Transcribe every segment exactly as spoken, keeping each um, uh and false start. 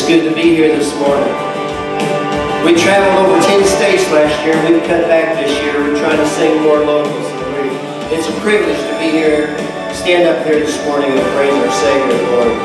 good to be here this morning. We traveled over ten states last year. We've cut back this year. We're trying to sing more locals. It's a privilege to be here, stand up here this morning and praise our Savior and Lord.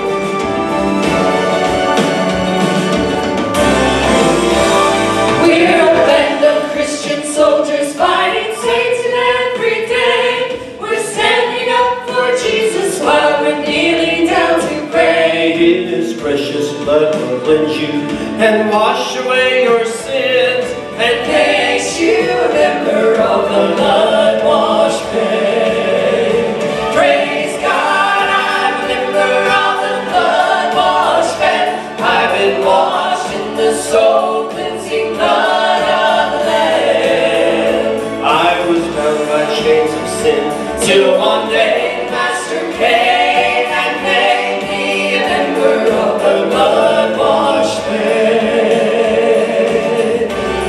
We're a band of Christian soldiers fighting Satan every day. We're standing up for Jesus while we're kneeling down to pray. His precious blood will cleanse you and wash away your sins and makes you a member of the blood-washed band. Praise God, I'm a member of the blood-washed band. I've been washed in the soul-cleansing blood of the Lamb. I was bound by chains of sin till one day the Master came and made me a member of the blood-washed band.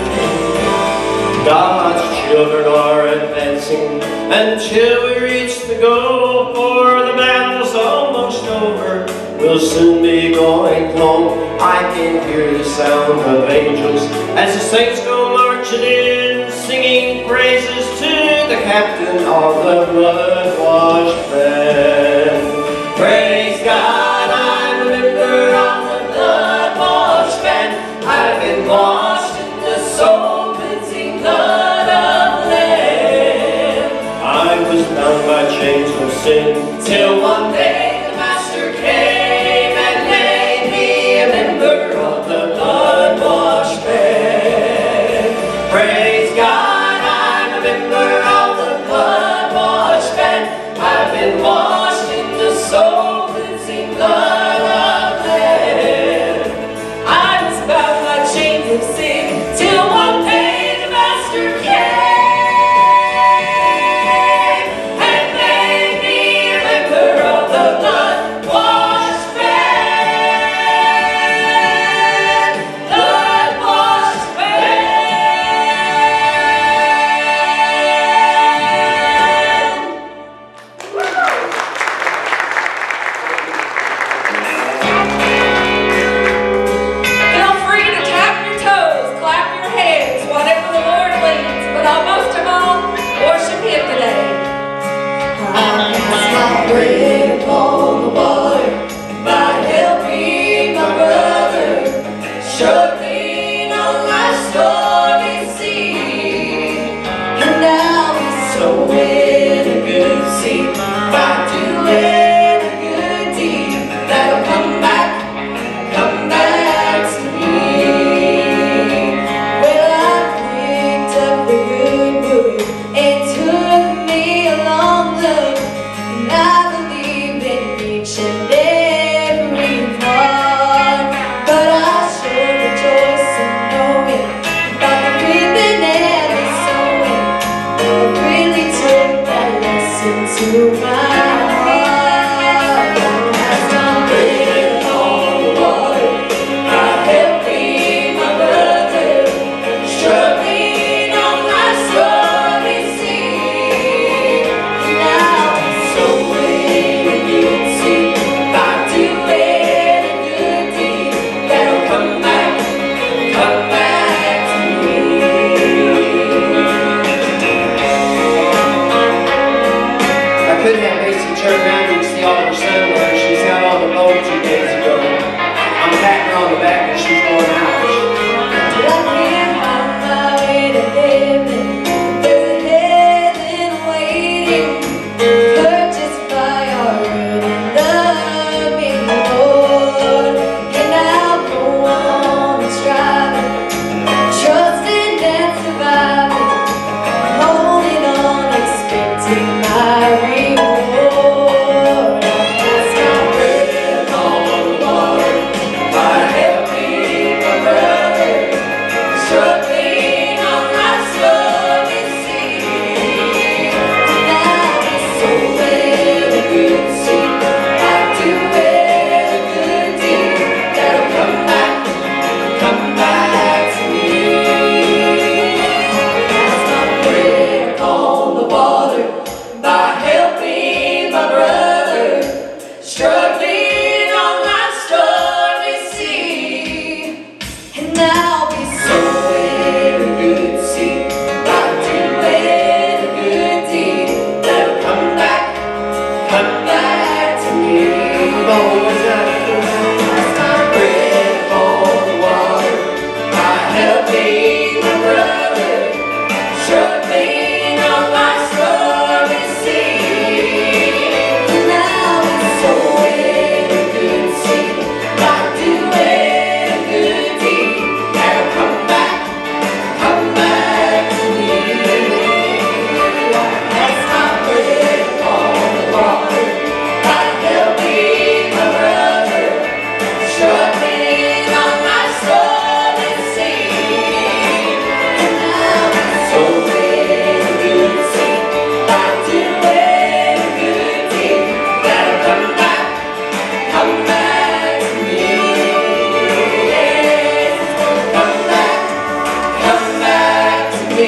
God's children are advancing until we reach the goal, for the battle's almost over. We'll soon be going home. I can hear the sound of angels as the saints go marching in, singing praises to the captain of the blood-washed band. Praise God, I'm a member of the blood-washed band. I've been washed in the soul-cleansing blood of the Lamb. I was bound by chains of sin till one day the Master came and made me a member of the blood-washed band. Praise God, I'm a member of the blood-washed band. I've been washed in the soul-cleansing blood of the Lamb. I was bound by chains of sin till one day the Master came. Bread upon the water, my help me, my brother, struggling on my stormy sea. And now he's sowing a good seed by doing a good deed that'll come back, come back to me. Well, I picked up the good word and took me along the I believe in each and every part, but I sure rejoice in knowing about the reaping and the sowing. I really took that lesson to my heart. As I'm breathing on the water, I help me, my brother, struggling on my stormy sea. Now so couldn't me, my brother, should lean on my stormy sea. Now it's so in a good seat, not doing a good deed. Now come back, come back to me. That's my bread on the water. God help me, my brother, should lean on my stormy sea. Now it's so in a good seat, not doing a good deed. Now come back, come back to me. Come back, come back to me.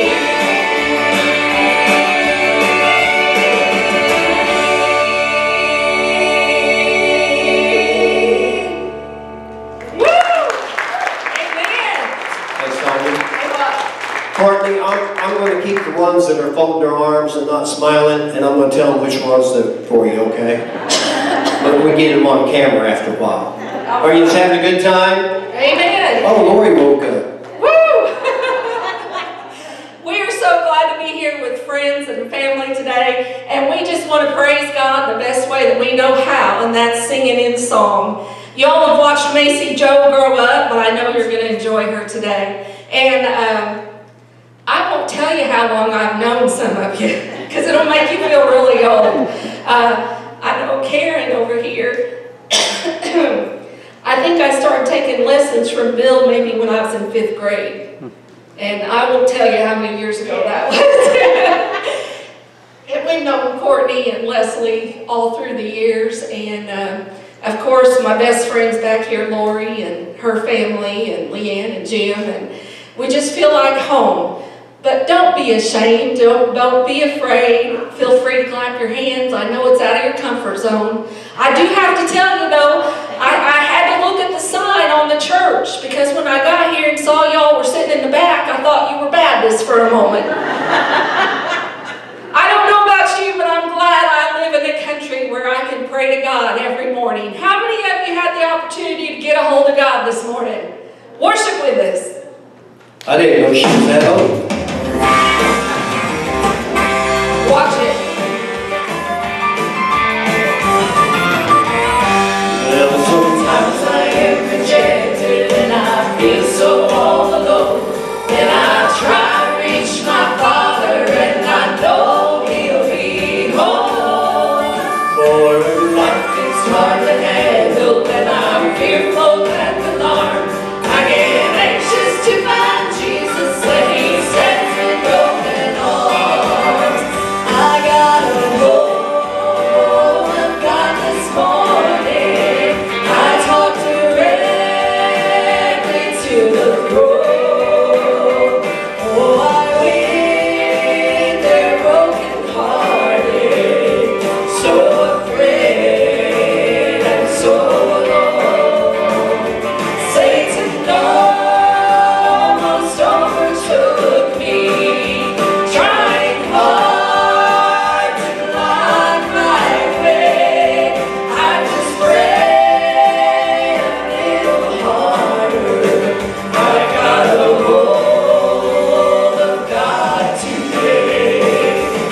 Woo! Amen. Thanks, Tony. Hey, what? Courtney, I'm, I'm going to keep the ones that are folding their arms and not smiling, and I'm going to tell them which ones they're for you, okay? But we get them on camera after a while. Are you just having a good time? Amen. Oh, Lori woke up. Woo! We are so glad to be here with friends and family today, and we just want to praise God the best way that we know how, and that's singing in song. Y'all have watched Macy Jo grow up, but I know you're going to enjoy her today. And um, I won't tell you how long I've known some of you, because it'll make you feel really old. Uh, I know Karen over here. I think I started taking lessons from Bill maybe when I was in fifth grade. And I won't tell you how many years ago that was. And we've known Courtney and Leslie all through the years. And um, of course, my best friends back here, Lori and her family, and Leanne and Jim. And we just feel like home. But don't be ashamed, don't, don't be afraid. Feel free to clap your hands. I know it's out of your comfort zone. I do have to tell you though, I, I had to look at the sign on the church, because when I got here and saw y'all were sitting in the back, I thought you were Baptists for a moment. I don't know about you, but I'm glad I live in a country where I can pray to God every morning. How many of you had the opportunity to get a hold of God this morning? Worship with us. I didn't know she was that old. Watch it. Well, sometimes I am rejected and I feel so all alone. Then I try to reach my Father and I know He'll be home. for Life is hard to handle and I'm fearful and alarmed. I get anxious to find Jesus when He sends me broken arms. I got a hold of God this morning. I talk directly to the throne. Oh, I win their broken hearted, so afraid and so alone. Satan almost overtook me, trying hard to block my way. I just pray a little harder. I got a hold of God today.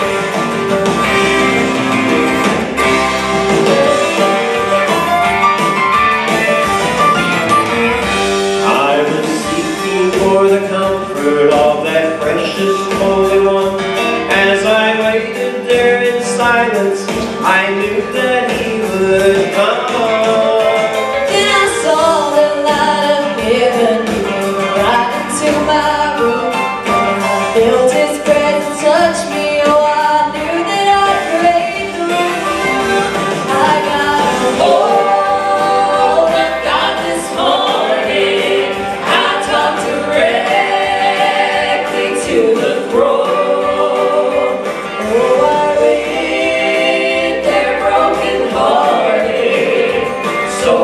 I was seeking for the comfort of that precious Holy One. As I waited there in silence, I knew that He would come. Then I saw the light of heaven, He came right into my room. When I felt His presence touch me, oh, I knew that I'd break through. I got a hold of God this morning. I talk directly to the throne. Oh, I win their broken hearted, so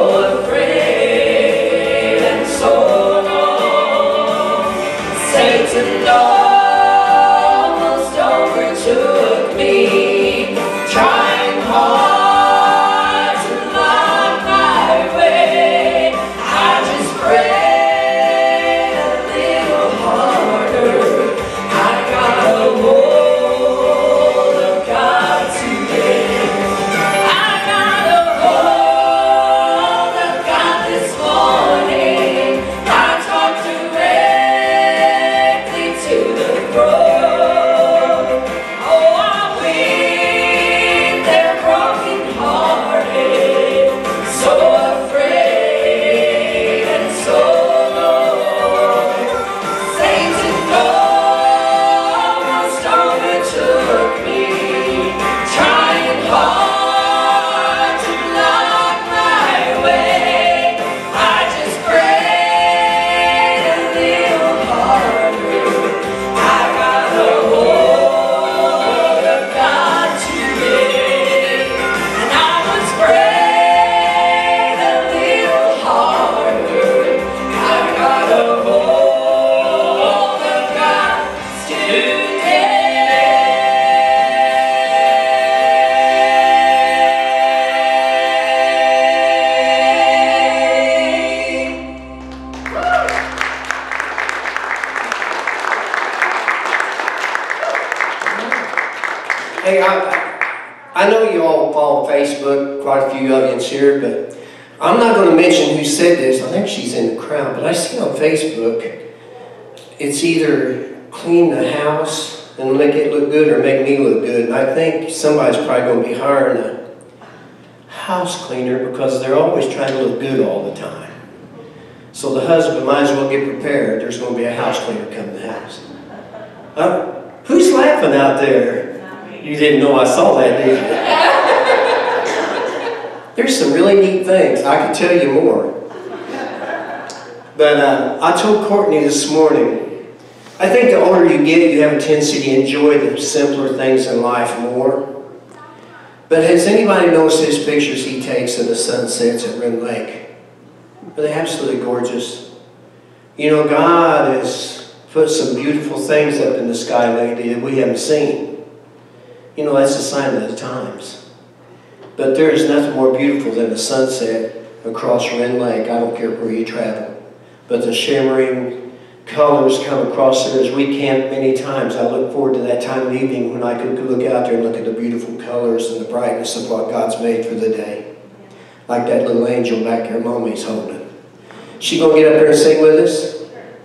afraid and so alone. Satan almost overtook me, trying hard to block my way. I just pray a little Hey, I, I know you all follow Facebook, quite a few audience here, but I'm not going to mention who said this. I think she's in the crowd, but I see on Facebook, it's either clean the house and make it look good or make me look good. And I think somebody's probably going to be hiring a house cleaner because they're always trying to look good all the time. So the husband might as well get prepared. There's going to be a house cleaner coming to the house. Uh, who's laughing out there? You didn't know I saw that, did you? There's some really neat things. I could tell you more. But uh, I told Courtney this morning, I think the older you get, you have a tendency to enjoy the simpler things in life more. But has anybody noticed his pictures he takes of the sunsets at Wren Lake? Are they absolutely gorgeous? You know, God has put some beautiful things up in the sky lately that we haven't seen. You know, that's a sign of the times. But there is nothing more beautiful than the sunset across Wren Lake. I don't care where you travel. But the shimmering colors come across there as we camp many times. I look forward to that time of evening when I could look out there and look at the beautiful colors and the brightness of what God's made for the day. Like that little angel back there Mommy's holding. She gonna get up there and sing with us?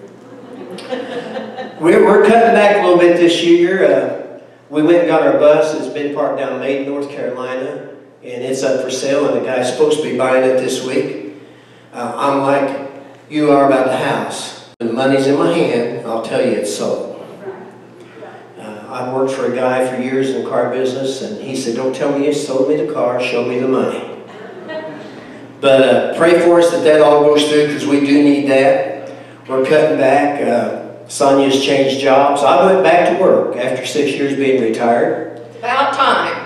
We're, we're cutting back a little bit this year. Uh, we went and got our bus. It's been parked down Maiden, North Carolina, and it's up for sale, and the guy's supposed to be buying it this week. Uh, I'm like you are about the house. When the money's in my hand, I'll tell you it's sold. Uh, I've worked for a guy for years in the car business, and he said, don't tell me you sold me the car, show me the money. But uh, pray for us that that all goes through, because we do need that. We're cutting back. Uh, Sonia's changed jobs. I went back to work after six years being retired. About time.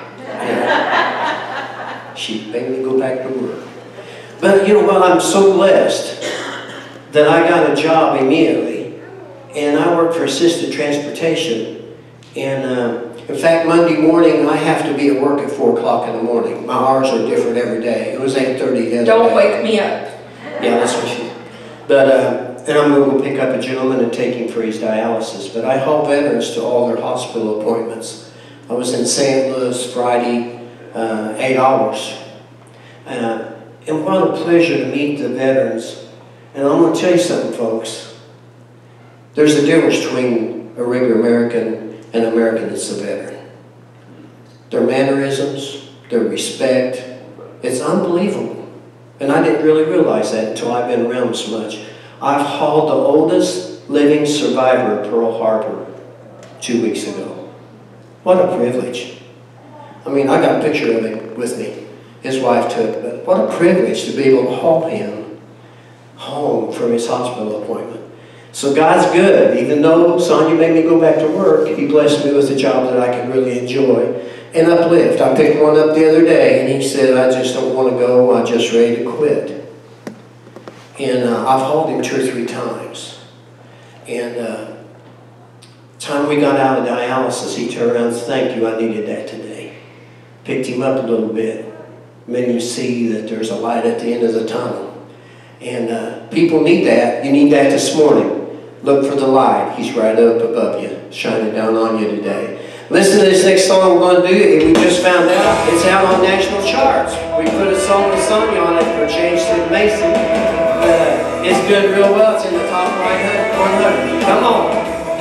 Yeah. She made me go back to work. But you know what? I'm so blessed that I got a job immediately, and I work for Assisted Transportation. And uh, in fact, Monday morning I have to be at work at four o'clock in the morning. My hours are different every day. It was eight thirty the other Don't day. wake me up. Yeah, that's what she. But uh, and I'm going to go pick up a gentleman and take him for his dialysis. But I haul veterans to all their hospital appointments. I was in Saint Louis Friday, uh, eight hours. Uh, and what a pleasure to meet the veterans. And I'm going to tell you something, folks. There's a difference between a regular American and an American that's a veteran. Their mannerisms, their respect, it's unbelievable. And I didn't really realize that until I've been around so much. I've hauled the oldest living survivor of Pearl Harbor two weeks ago. What a privilege. I mean, I got a picture of him with me. His wife took, but what a privilege to be able to haul him home from his hospital appointment. So God's good. Even though Sonia made me go back to work, He blessed me with a job that I could really enjoy and uplift. I picked one up the other day, and he said, I just don't want to go. I'm just ready to quit. And uh, I've hauled him two or three times. And uh, the time we got out of dialysis, he turned around and said, thank you, I needed that today. Picked him up a little bit. Made him see that there's a light at the end of the tunnel. And uh, people need that. You need that this morning. Look for the light. He's right up above you, shining down on you today. Listen to this next song we're going to do. We just found out it's out on national charts. We put a song with Sonia on it for James Sid Mason. Uh, it's doing real well. It's in the top right one hundred. Come on.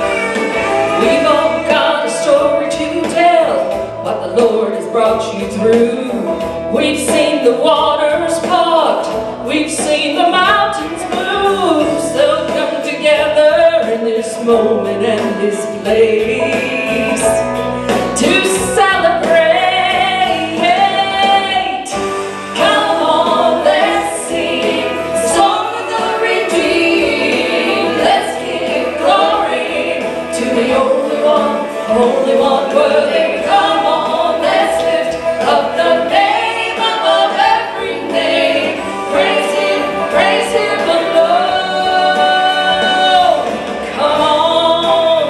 We've all got a story to tell, what the Lord has brought you through. We've seen the waters part, we've seen the mountains move. So come together in this moment and this place to celebrate. Come on, let's sing the song of the redeemed. Let's give glory to the only one, only one worthy. Come on, let's lift up the name above every name. Praise Him, praise Him alone. Come on.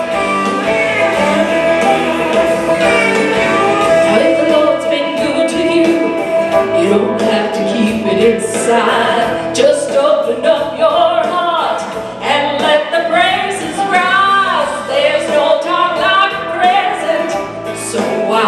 Now if the Lord's been good to you, you don't have to keep it inside. Just open up your heart and let the praises rise. There's no time like the present, so why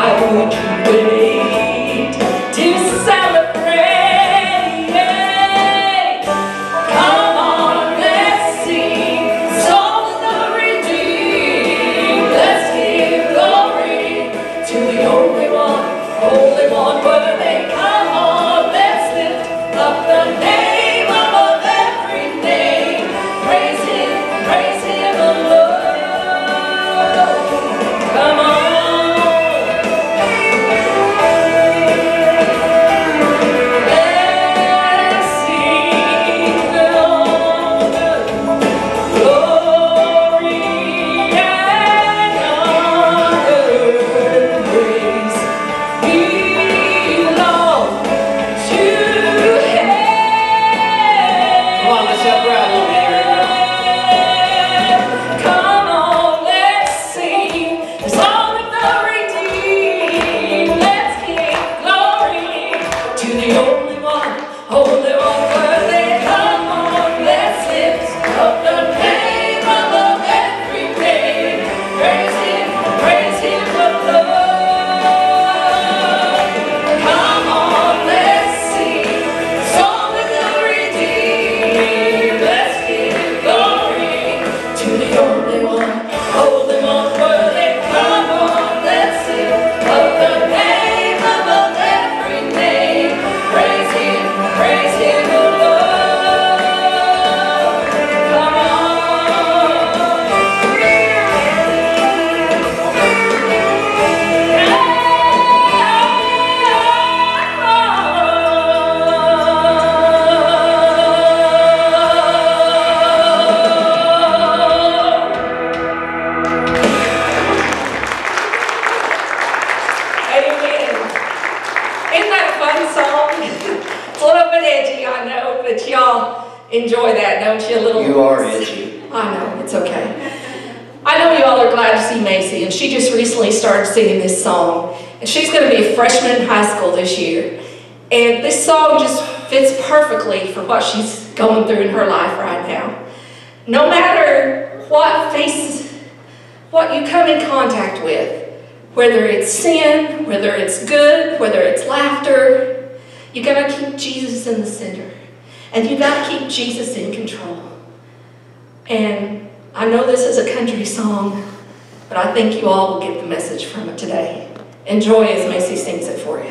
enjoy that, don't you? A little. You are edgy. I know, it's okay. I know you all are glad to see Macy, and she just recently started singing this song. And she's going to be a freshman in high school this year. And this song just fits perfectly for what she's going through in her life right now. No matter what faces, what you come in contact with, whether it's sin, whether it's good, whether it's laughter, you got to keep Jesus in the center. And you got to keep Jesus in control. And I know this is a country song, but I think you all will get the message from it today. Enjoy as Macy sings it for you.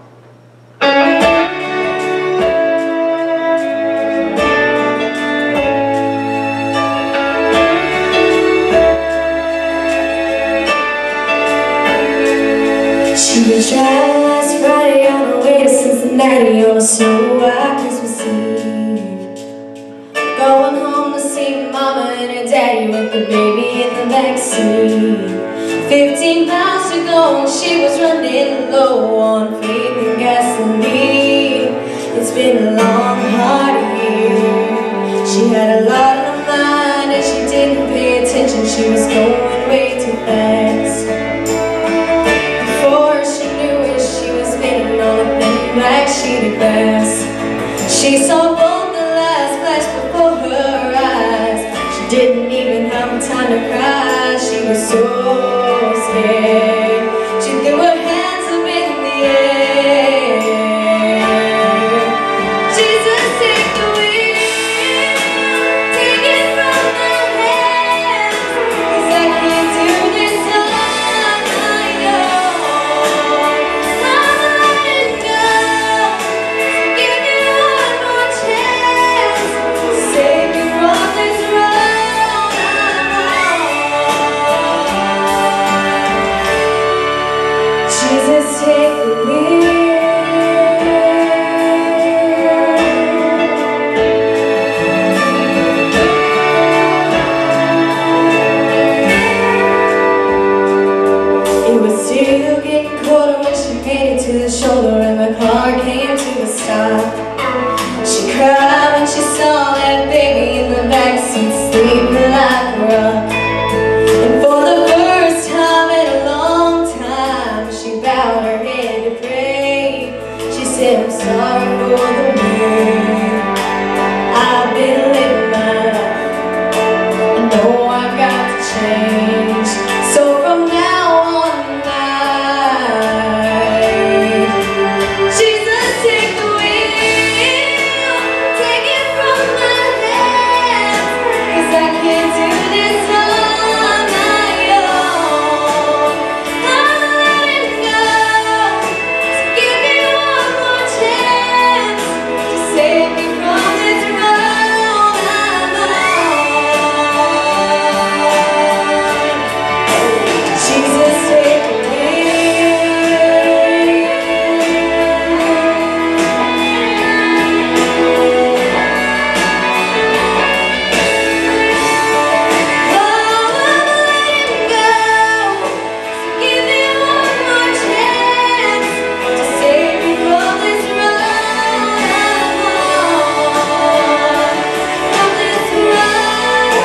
She was driving last Friday on her way to Cincinnati on a snow-white Christmas Eve. Going home to see Mama and her daddy with the baby in the backseat. Fifteen miles to go and she was running low on faith and gasoline. It's been a long, hard year. She had a lot on her mind and she didn't pay attention. She was going way too fast. Before she knew it, she was spinning on a thin black sheet of glass. She saw both the lights flash before her eyes. She didn't even have time to cry. She was so scared. She threw her hands up in the air. Jesus, take the wheel, take it from my hands, 'cause I can't do this on my own. I'm letting go, give me one more chance to save me from this road I'm on. Jesus, take the wheel. It was still getting colder when she made it to the shoulder and the car came to a stop. She cried when she saw that baby in the backseat sleeping like a rock. And for the first time in a long time, she bowed her head to pray. She said, I'm sorry for the way I've been living my life. I know I've got to change. So from now on tonight, Jesus, take the wheel, take it from my hands, 'cause I can't do this on my own. I'm letting go, so give me one more chance to save me from this road I'm on. Jesus, take the wheel. Oh, I'm letting go, so give me one more chance to save me from this road I'm on. From this road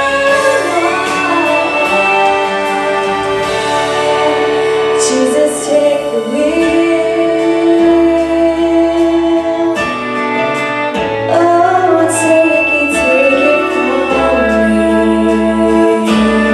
I'm on. Jesus, take the wheel. Oh, take it, take it from me.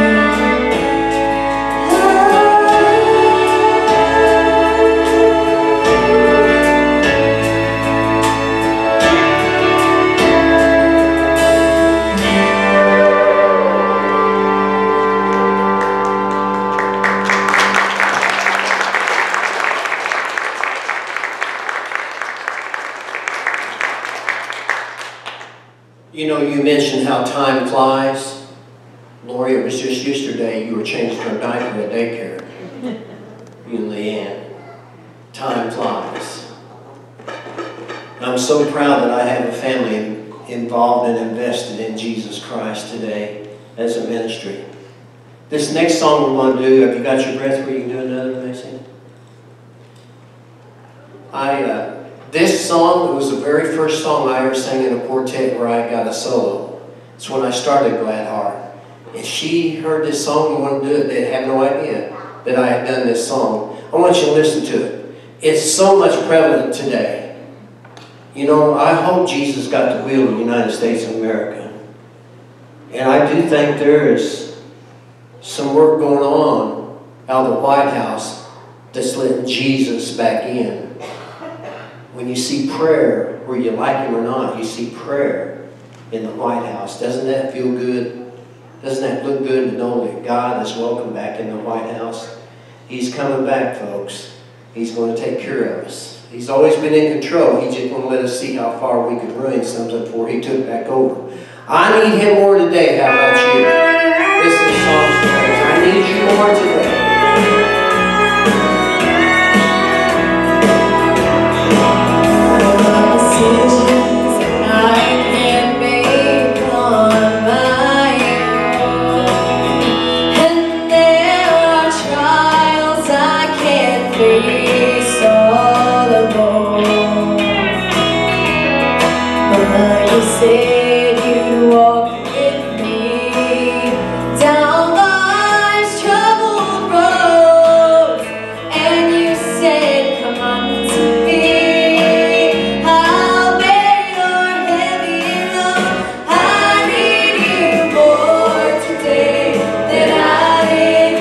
You know, you mentioned how time flies. Lori, it was just yesterday you were changing her diaper at daycare. You and Leanne. Time flies. And I'm so proud that I have a family involved and invested in Jesus Christ today as a ministry. This next song we're going to do, have you got your breath where you can do another, Macy? I, uh, This song was the very first song I ever sang in a quartet where I got a solo. It's when I started Glad Heart. If she heard this song and wanted to do it, they'd have no idea that I had done this song. I want you to listen to it. It's so much prevalent today. You know, I hope Jesus got the wheel of the United States of America. And I do think there is some work going on out of the White House that's letting Jesus back in. When you see prayer, whether you like him or not, you see prayer in the White House. Doesn't that feel good? Doesn't that look good to know that God is welcome back in the White House? He's coming back, folks. He's going to take care of us. He's always been in control. He just want to let us see how far we could ruin something before he took back over. I need him more today. How about you? This is Songs to Praise. I need you more today. Said you'd walk with me down life's troubled road, and you said, come unto me. I'll bear your heavy load. I need you more today than I did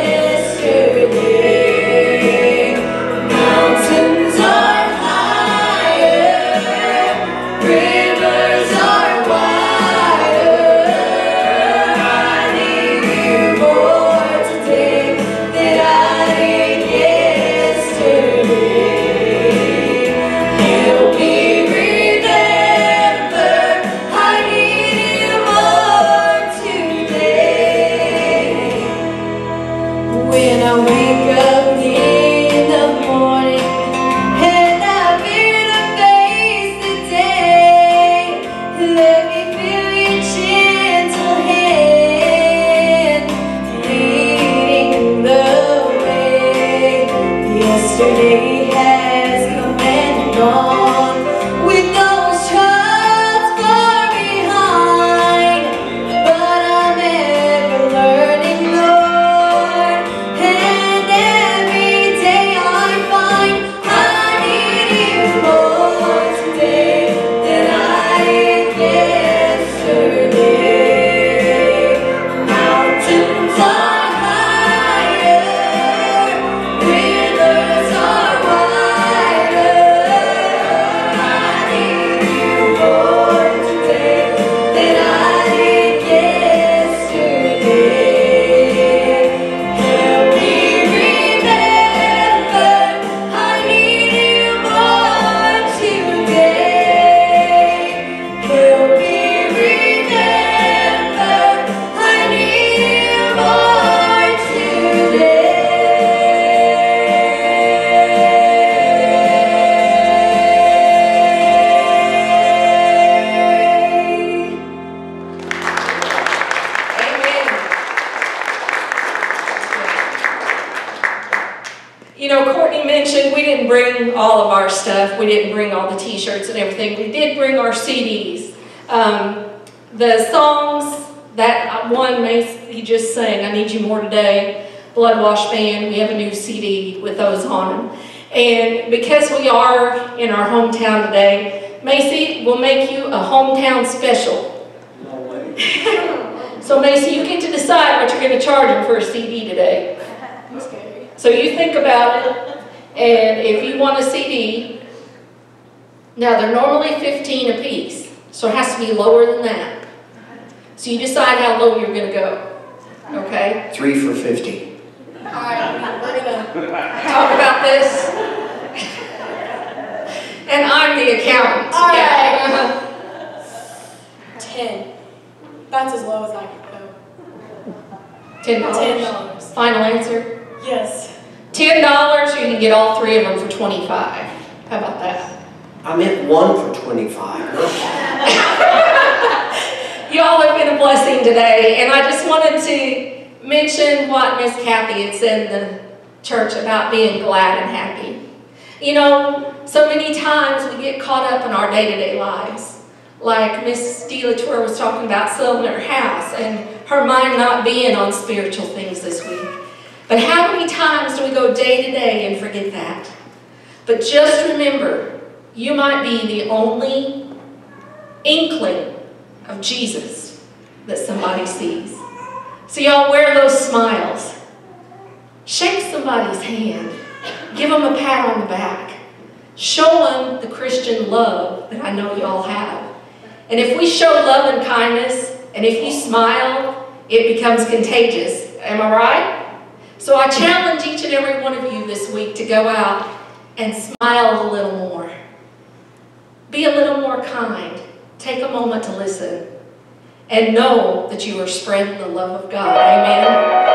yesterday. Mountains are higher, rivers are wider. I need you more today than I did yesterday. Help me remember I need you more today. When I wake up in the morning and I fear to face the day, let me feel your gentle hand leading the way. Yesterday has come and gone with those trials far behind, but I'm ever learning, Lord, and every day I find I need you more today than I did yesterday. Mountains are higher, rivers are wider. I need you more today than I did yesterday. Help me remember I need you more today. Help me remember I need you more today. Amen. You know, Courtney mentioned we didn't bring all of our stuff. We didn't bring all the t-shirts and everything. We did bring our C Ds. Um, the songs, that one he just sang, I Need You More Today, Blood Wash Band, we have a new C D with those on them. And because we are in our hometown today, Macy will make you a hometown special. No way. So Macy, you get to decide what you're going to charge them for a C D today. So you think about it, and if you want a C D, now they're normally fifteen a piece, so it has to be lower than that. So you decide how low you're going to go, okay? Three for fifty. All right, we're gonna Talk about this. And I'm the accountant. All right. Yeah. ten. That's as low as I could go. Ten Ten dollars. dollars. Final answer? Yes. Ten dollars, you can get all three of them for twenty-five. How about that? I meant one for twenty-five. Y'all have been a blessing today, and I just wanted to mention what Miss Kathy had said in the church about being glad and happy. You know, so many times we get caught up in our day-to-day lives. Like Miss DeLatour was talking about selling her house and her mind not being on spiritual things this week. But how many times do we go day to day and forget that? But just remember, you might be the only inkling of Jesus that somebody sees. So y'all wear those smiles. Shake somebody's hand. Give them a pat on the back. Show them the Christian love that I know y'all have. And if we show love and kindness, and if you smile, it becomes contagious. Am I right? So I challenge each and every one of you this week to go out and smile a little more. Be a little more kind. Take a moment to listen. And know that you are spreading the love of God. Amen.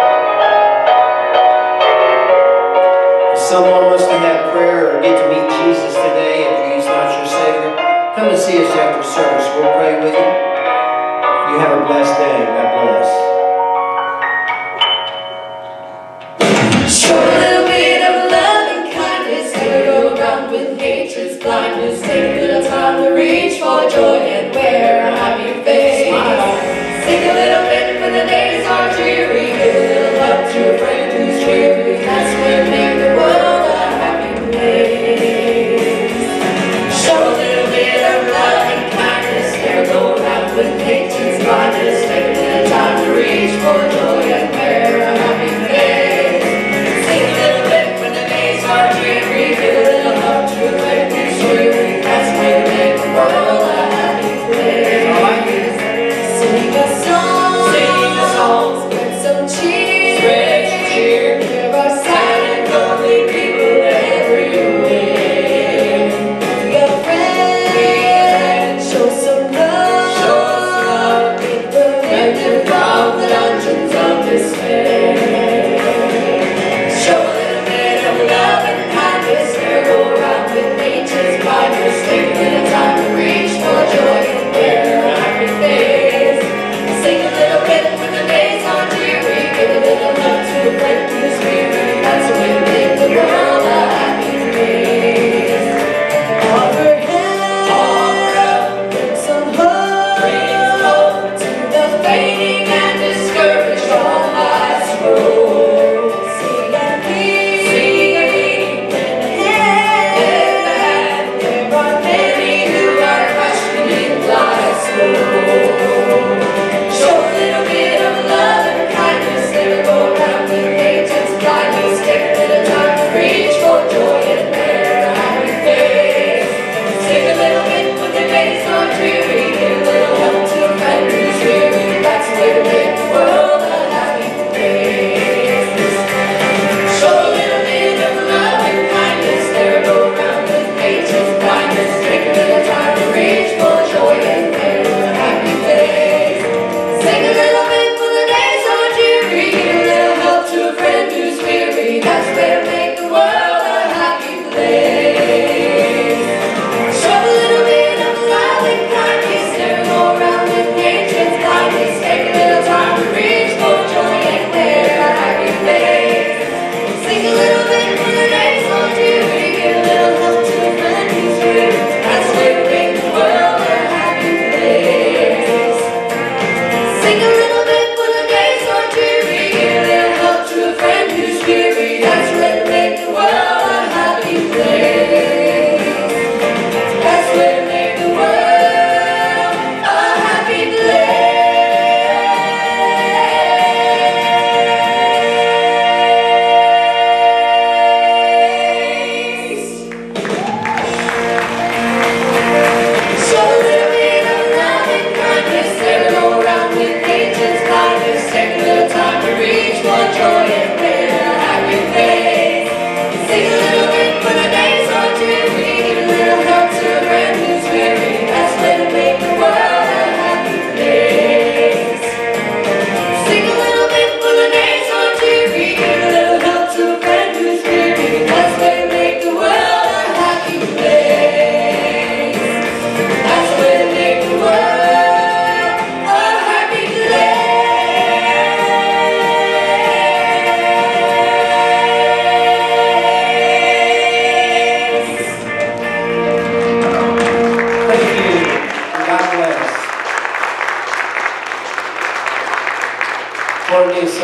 Someone wants to have prayer or get to meet Jesus today if He's not your Savior, come and see us after service. We'll pray with you. You have a blessed day. God bless. Show a little bit of love and kindness. Never go around with hatred's blindness. Take a little time to reach for joy and wear a happy face. Sing a little bit when the days are dreary. Give a little love to a friend who's weary. That's when make the world a happy place. Show a little bit of love and kindness. Never go around with hatred's blindness. Take a little time to reach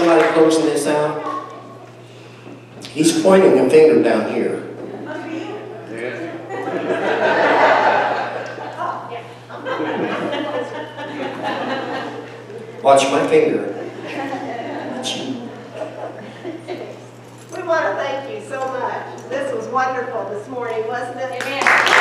somebody closing this out? He's pointing a finger down here. Watch my finger. We want to thank you so much. This was wonderful this morning, wasn't it? Amen.